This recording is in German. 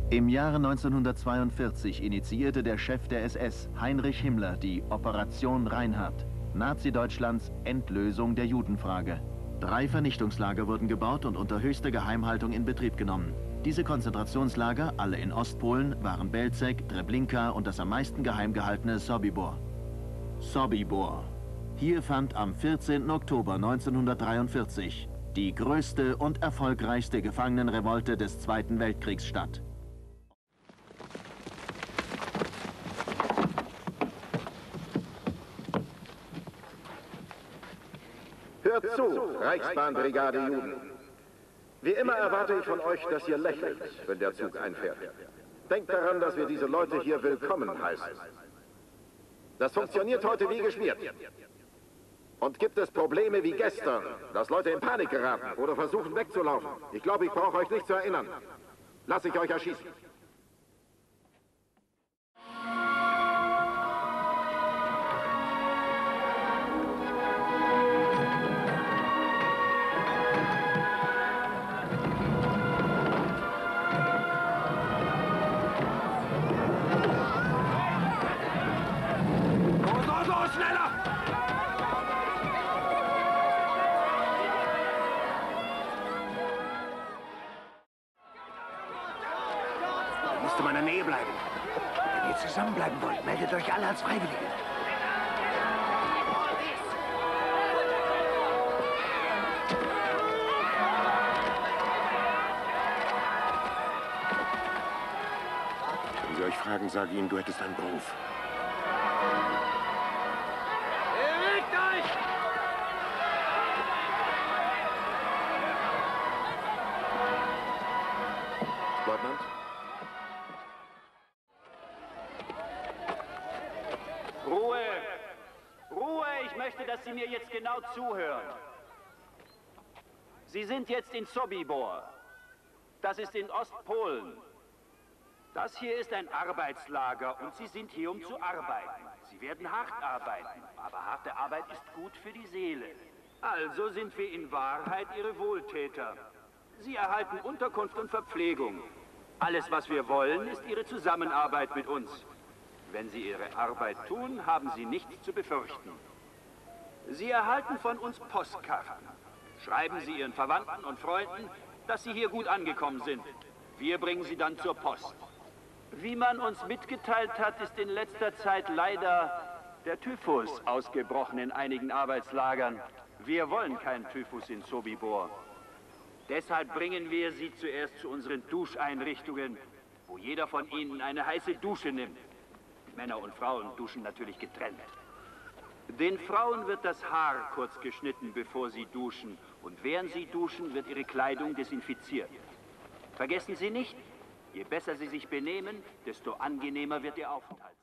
Im Jahre 1942 initiierte der Chef der SS, Heinrich Himmler, die Operation Reinhard, Nazi-Deutschlands Endlösung der Judenfrage. 3 Vernichtungslager wurden gebaut und unter höchster Geheimhaltung in Betrieb genommen. Diese Konzentrationslager, alle in Ostpolen, waren Belzec, Treblinka und das am meisten geheim gehaltene Sobibor. Sobibor. Hier fand am 14. Oktober 1943 die größte und erfolgreichste Gefangenenrevolte des Zweiten Weltkriegs statt. Hört zu, Reichsbahnbrigade Juden. Wie immer erwarte ich von euch, dass ihr lächelt, wenn der Zug einfährt. Denkt daran, dass wir diese Leute hier willkommen heißen. Das funktioniert heute wie geschmiert. Und gibt es Probleme wie gestern, dass Leute in Panik geraten oder versuchen wegzulaufen? Ich glaube, ich brauche euch nicht zu erinnern. Lass ich euch erschießen. Schneller! Da musste man in der Nähe bleiben. Wenn ihr zusammenbleiben wollt, meldet euch alle als Freiwillige. Wenn sie euch fragen, sage ihnen, du hättest einen Beruf. Leutnant? Ruhe! Ruhe! Ich möchte, dass Sie mir jetzt genau zuhören. Sie sind jetzt in Sobibor. Das ist in Ostpolen. Das hier ist ein Arbeitslager und Sie sind hier, um zu arbeiten. Sie werden hart arbeiten, aber harte Arbeit ist gut für die Seele. Also sind wir in Wahrheit Ihre Wohltäter. Sie erhalten Unterkunft und Verpflegung. Alles, was wir wollen, ist Ihre Zusammenarbeit mit uns. Wenn Sie Ihre Arbeit tun, haben Sie nichts zu befürchten. Sie erhalten von uns Postkarten. Schreiben Sie Ihren Verwandten und Freunden, dass Sie hier gut angekommen sind. Wir bringen Sie dann zur Post. Wie man uns mitgeteilt hat, ist in letzter Zeit leider der Typhus ausgebrochen in einigen Arbeitslagern. Wir wollen keinen Typhus in Sobibor. Deshalb bringen wir Sie zuerst zu unseren Duscheinrichtungen, wo jeder von Ihnen eine heiße Dusche nimmt. Männer und Frauen duschen natürlich getrennt. Den Frauen wird das Haar kurz geschnitten, bevor sie duschen. Und während sie duschen, wird ihre Kleidung desinfiziert. Vergessen Sie nicht, je besser Sie sich benehmen, desto angenehmer wird Ihr Aufenthalt.